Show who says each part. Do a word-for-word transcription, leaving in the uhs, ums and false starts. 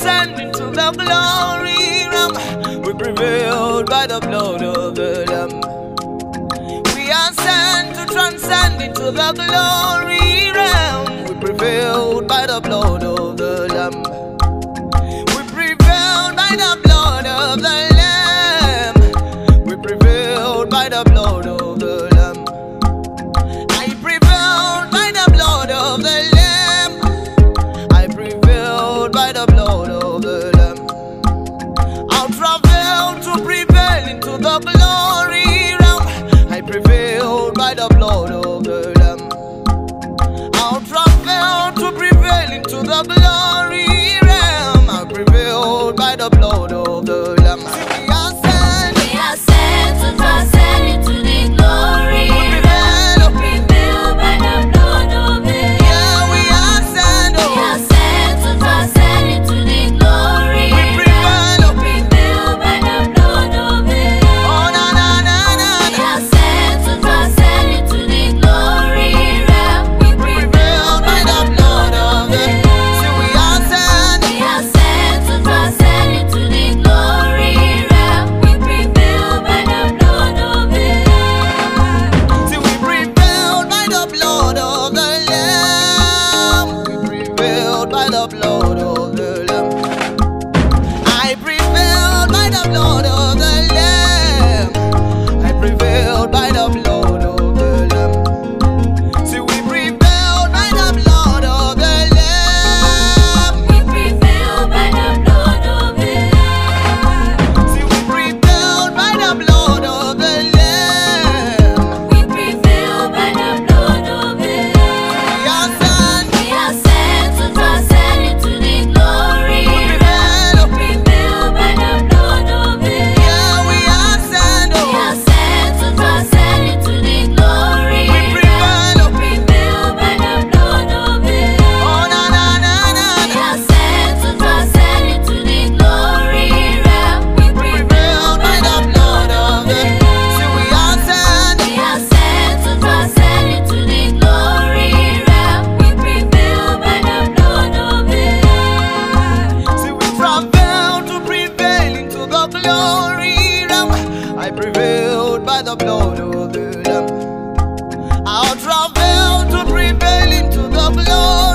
Speaker 1: transcend into the glory realm. We prevailed by the blood of the Lamb. We are sent to transcend into the glory realm. We prevailed by the blood of the Lamb. We prevailed by the blood of the Lamb. We prevailed by the blood of the Lamb. I prevailed by the blood of the Lamb. I prevailed by the blood of the Lamb. I'll travel to prevail into the glory realm. I prevailed by the blood of the Lamb. I'll travel to prevail into the glory realm. I prevailed by the blood of the Lamb. We are sent,
Speaker 2: We are sent to transcend into the glory realm. We prevail by the blood of the Lamb.
Speaker 1: yeah, we are sent,
Speaker 2: We
Speaker 1: oh.
Speaker 2: are sent to transcend into the glory
Speaker 1: We prevail,
Speaker 2: realm. We prevail by the blood of the Lamb.
Speaker 1: oh na na na na
Speaker 2: We
Speaker 1: na.
Speaker 2: are sent to transcend into the glory realm. We prevail by the blood of the Lamb.
Speaker 1: See, we are sent,
Speaker 2: We are sent to transcend into the glory realm. We prevail by the blood of the Lamb.
Speaker 1: see, we prevailed by the blood of the Lamb. We prevailed by the blood of the Lamb. I prevailed by the blood of the Lamb. I prevailed by the blood of the Lamb. See, we prevailed by the blood of the Lamb.
Speaker 2: We prevail by the blood of the Lamb.
Speaker 1: See, we prevailed by the blood of the Lamb.
Speaker 2: We prevail by the blood of the Lamb.
Speaker 1: We are sent,
Speaker 2: We are sent to transcend into the glory realm. We prevail by the blood of the Lamb.
Speaker 1: yeah, we are sent,
Speaker 2: We are
Speaker 1: oh.
Speaker 2: sent to transcend into the glory
Speaker 1: We
Speaker 2: realm.
Speaker 1: prevail,
Speaker 2: We prevail by the blood of the Lamb.
Speaker 1: oh na na na na
Speaker 2: We
Speaker 1: na.
Speaker 2: are sent to transcend into the glory realm. We prevail by the blood of the Lamb.
Speaker 1: See, we are sent,
Speaker 2: We are sent to transcend into the glory realm. We prevail by the blood of the Lamb.
Speaker 1: see, we travel to prevail into the glory realm. I prevailed by the blood of the Lamb. I'll travel to prevail into the glory